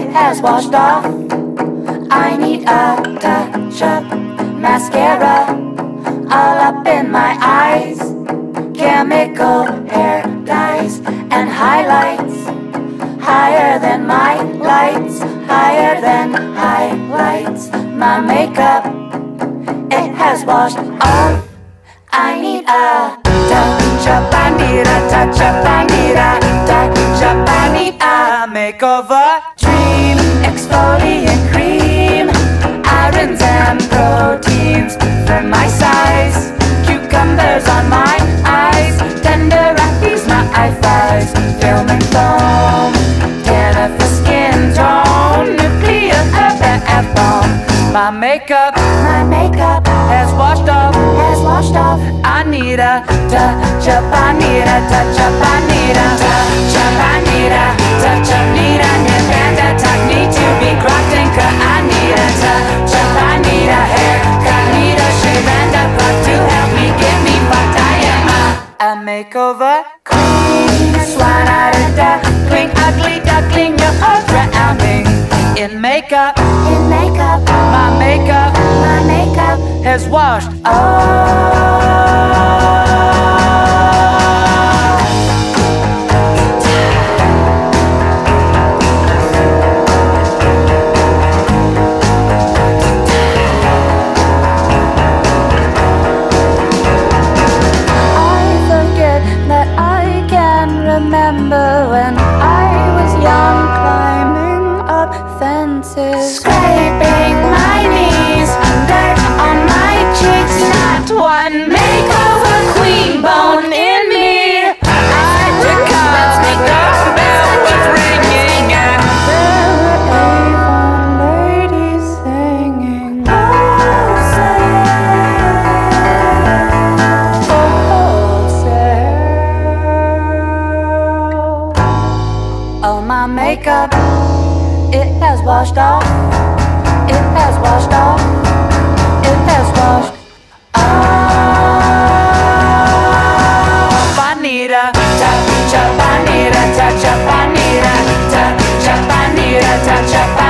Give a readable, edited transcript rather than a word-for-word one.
it has washed off. I need a touch-up, mascara all up in my eyes, chemical hair dyes and highlights, higher than my lights, higher than highlights. My makeup, it has washed off. I need a touch-up, I need a touch-up, I need a touch-up, I need a makeover. Dream exfoliant cream, irons and proteins for my size, cucumbers on my eyes, tender appies my eyes, film and foam, Jennifer skin tone, nuclear bath bomb. My makeup has washed off, I need a touch-up, I need a touch-up, I need a touch-up, I need a touch-up, need a nip and a tuck, need to be cropped and cut. I need a touch-up, I need a haircut, need a shave and a cut to help me get me fucked. I am a makeover queen, swan-eyed duckling, ugly duckling, you're all drowning in makeup, my makeup has washed off. Remember when I was young, climbing up fences, scraping my knees, dirt on my cheeks. Not one makeover queen bone in me. I recall the doorbell was ringing and there were Avon ladies singing. All my makeup, it has washed off, it has washed off, it has washed off. I need a touch-up, I need a touch-up, I need a touch-up, I need a touch-up.